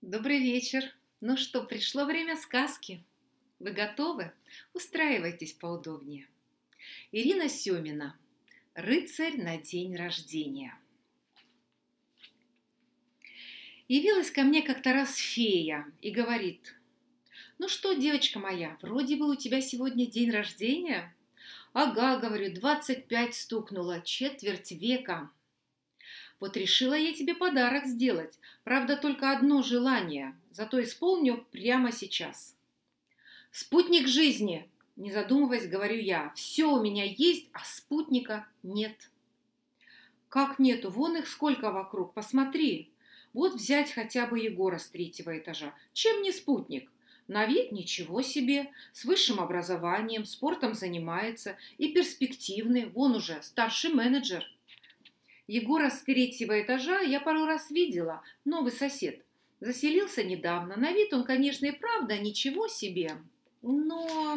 Добрый вечер. Ну что, пришло время сказки. Вы готовы? Устраивайтесь поудобнее. Ирина Сёмина. Рыцарь на день рождения. Явилась ко мне как-то раз фея и говорит: «Ну что, девочка моя, вроде бы у тебя сегодня день рождения?» «Ага, — говорю, — 25 стукнуло, четверть века. Вот решила я тебе подарок сделать. Правда, только одно желание. Зато исполню прямо сейчас. Спутник жизни, не задумываясь, говорю я. Все у меня есть, а спутника нет. Как нету? Вон их сколько вокруг. Посмотри. Вот взять хотя бы Егора с 3-го этажа. Чем не спутник? На вид ничего себе, с высшим образованием, спортом занимается и перспективный. Вон уже старший менеджер. Егора с 3-го этажа я пару раз видела, новый сосед. Заселился недавно. На вид он, конечно, и правда ничего себе. Но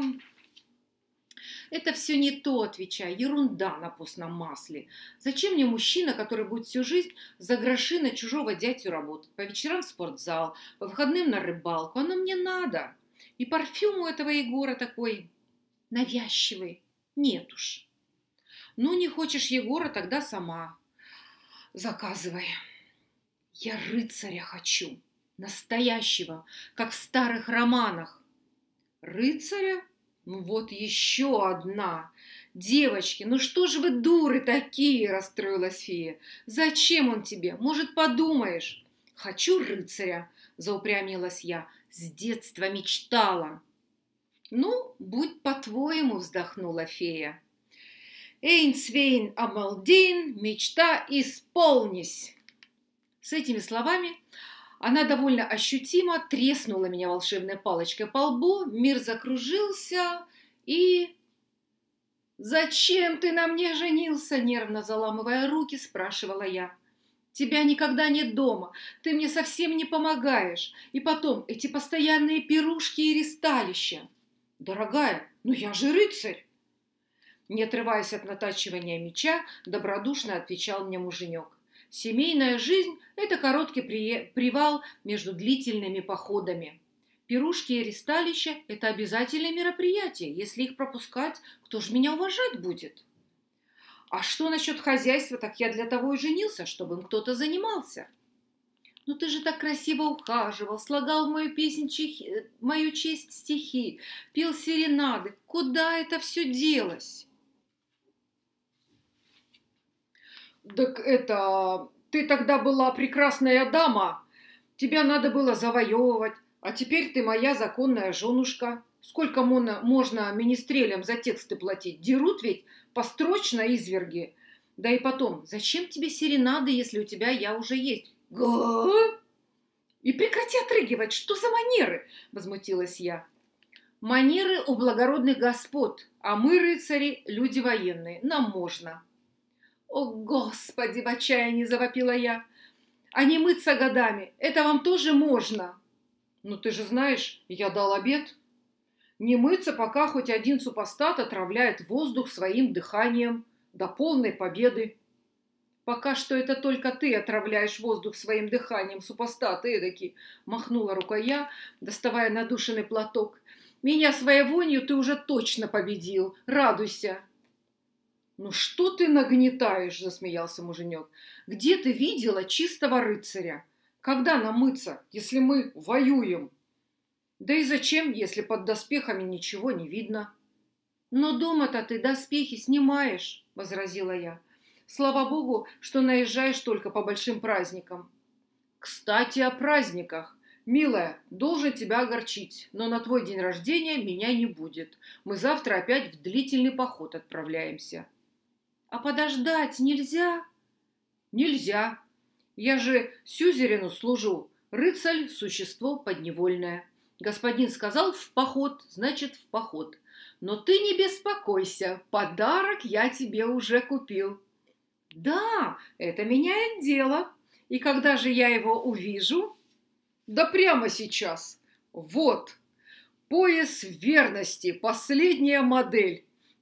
это все не то, отвечаю, ерунда на постном масле. Зачем мне мужчина, который будет всю жизнь за гроши на чужого дядю работать? По вечерам в спортзал, по выходным на рыбалку. Оно мне надо. И парфюм у этого Егора такой навязчивый. Нет уж. Ну, не хочешь Егора, тогда сама заказывай. Я рыцаря хочу. Настоящего, как в старых романах. Рыцаря? Ну вот еще одна. Девочки, ну что ж вы дуры такие, расстроилась фея. Зачем он тебе? Может, подумаешь? Хочу рыцаря, заупрямилась я. С детства мечтала. Ну, будь по-твоему, вздохнула фея. Эйнсвейн Амалдин, мечта исполнись. С этими словами она довольно ощутимо треснула меня волшебной палочкой по лбу, мир закружился и... «Зачем ты на мне женился?» — нервно заламывая руки, спрашивала я. «Тебя никогда нет дома, ты мне совсем не помогаешь. И потом эти постоянные пирушки и ристалища». «Дорогая, ну я же рыцарь!» Не отрываясь от натачивания меча, добродушно отвечал мне муженек. Семейная жизнь – это короткий привал между длительными походами. Пирушки и ристалища – это обязательные мероприятия. Если их пропускать, кто же меня уважать будет? А что насчет хозяйства? Так я для того и женился, чтобы им кто-то занимался. Ну ты же так красиво ухаживал, слагал в мою честь стихи, пел серенады. Куда это все делось? Так это... Ты тогда была прекрасная дама. Тебя надо было завоевывать. А теперь ты моя законная женушка. Сколько можно министрелям за тексты платить? Дерут ведь построчно изверги. Да и потом, зачем тебе серенады, если у тебя я уже есть? И прекрати отрыгивать. Что за манеры? Возмутилась я. Манеры у благородных господ. А мы, рыцари, люди военные. Нам можно. «О, Господи!» — в отчаянии завопила я. «А не мыться годами? Это вам тоже можно?» «Ну, ты же знаешь, я дал обет. Не мыться, пока хоть один супостат отравляет воздух своим дыханием до полной победы». «Пока что это только ты отравляешь воздух своим дыханием, супостат эдакий!» — махнула рукой я, доставая надушенный платок. «Меня своей вонью ты уже точно победил. Радуйся!» «Ну что ты нагнетаешь?» – засмеялся муженек. «Где ты видела чистого рыцаря? Когда нам мыться, если мы воюем? Да и зачем, если под доспехами ничего не видно?» «Но дома-то ты доспехи снимаешь», – возразила я. «Слава богу, что наезжаешь только по большим праздникам». «Кстати, о праздниках. Милая, должен тебя огорчить, но на твой день рождения меня не будет. Мы завтра опять в длительный поход отправляемся». «А подождать нельзя?» «Нельзя. Я же сюзерену служу. Рыцарь – существо подневольное. Господин сказал в поход, значит в поход. Но ты не беспокойся, подарок я тебе уже купил». «Да, это меняет дело. И когда же я его увижу?» «Да прямо сейчас. Вот, пояс верности, последняя модель.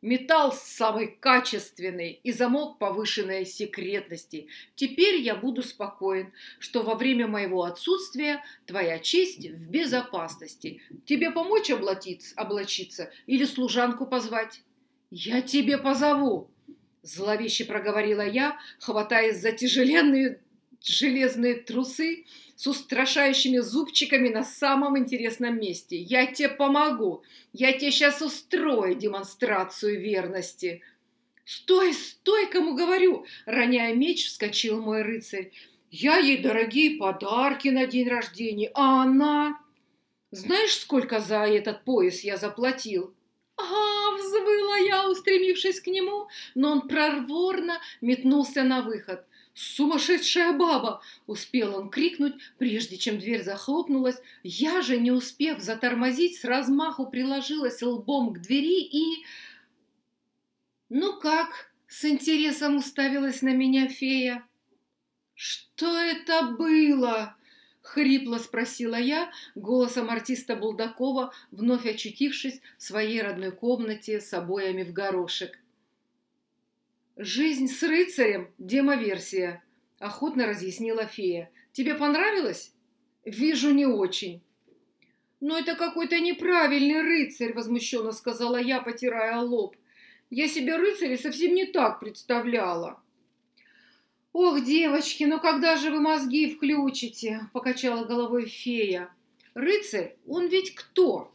Металл самый качественный и замок повышенной секретности. Теперь я буду спокоен, что во время моего отсутствия твоя честь в безопасности. Тебе помочь облачиться или служанку позвать? Я тебе позову, зловеще проговорила я, хватаясь за тяжеленные железные трусы с устрашающими зубчиками на самом интересном месте. Я тебе помогу. Я тебе сейчас устрою демонстрацию верности. Стой, стой, кому говорю! Роняя меч, вскочил мой рыцарь. Я ей дорогие подарки на день рождения, а она... Знаешь, сколько за этот пояс я заплатил? «Ага!» – взвыла я, устремившись к нему, но он проворно метнулся на выход. «Сумасшедшая баба!» – успел он крикнуть, прежде чем дверь захлопнулась. Я же, не успев затормозить, с размаху приложилась лбом к двери и... «Ну как?» – с интересом уставилась на меня фея. «Что это было?» — хрипло спросила я голосом артиста Булдакова, вновь очутившись в своей родной комнате с обоями в горошек. «Жизнь с рыцарем – демоверсия», – охотно разъяснила фея. «Тебе понравилось?» «Вижу, не очень». «Но это какой-то неправильный рыцарь», – возмущенно сказала я, потирая лоб. «Я себе рыцаря совсем не так представляла». «Ох, девочки, ну когда же вы мозги включите?» – покачала головой фея. «Рыцарь, он ведь кто?»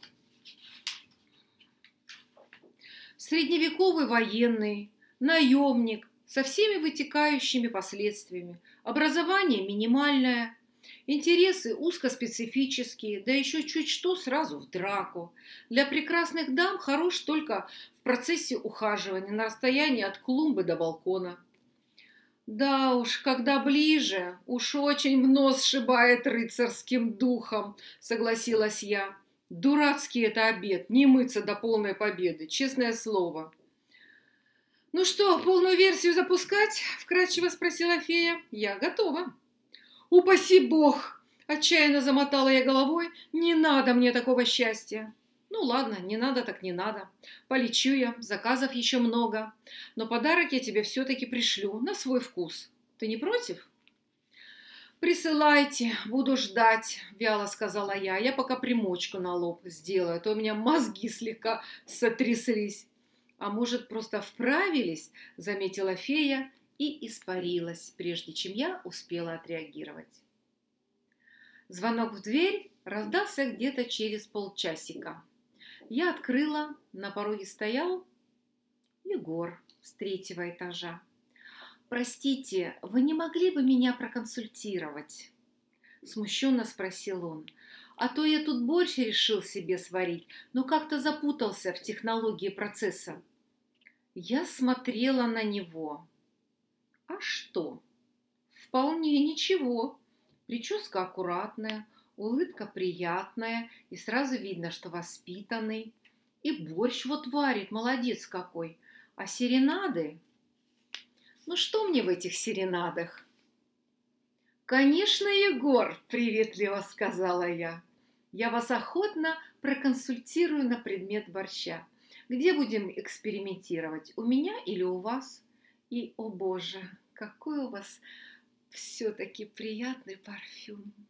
«Средневековый военный, наемник, со всеми вытекающими последствиями. Образование минимальное, интересы узкоспецифические, да еще чуть что сразу в драку. Для прекрасных дам хорош только в процессе ухаживания на расстоянии от клумбы до балкона». «Да уж, когда ближе, уж очень в нос сшибает рыцарским духом», — согласилась я. «Дурацкий это обет, не мыться до полной победы, честное слово». «Ну что, полную версию запускать?» — вкратчиво спросила фея. «Я готова». «Упаси бог!» — отчаянно замотала я головой. «Не надо мне такого счастья». «Ну ладно, не надо так не надо. Полечу я, заказов еще много. Но подарок я тебе все-таки пришлю на свой вкус. Ты не против?» «Присылайте, буду ждать», — вяло сказала я. «Я пока примочку на лоб сделаю, а то у меня мозги слегка сотряслись». «А может, просто вправились?» — заметила фея и испарилась, прежде чем я успела отреагировать. Звонок в дверь раздался где-то через полчасика. Я открыла, на пороге стоял Егор с 3-го этажа. «Простите, вы не могли бы меня проконсультировать?» Смущенно спросил он. «А то я тут борщ решил себе сварить, но как-то запутался в технологии процесса». Я смотрела на него. «А что? Вполне ничего. Прическа аккуратная, улыбка приятная, и сразу видно, что воспитанный. И борщ вот варит, молодец какой. А серенады? Ну что мне в этих серенадах?» «Конечно, Егор!» – приветливо сказала я. «Я вас охотно проконсультирую на предмет борща. Где будем экспериментировать, у меня или у вас? И, о боже, какой у вас все-таки приятный парфюм!»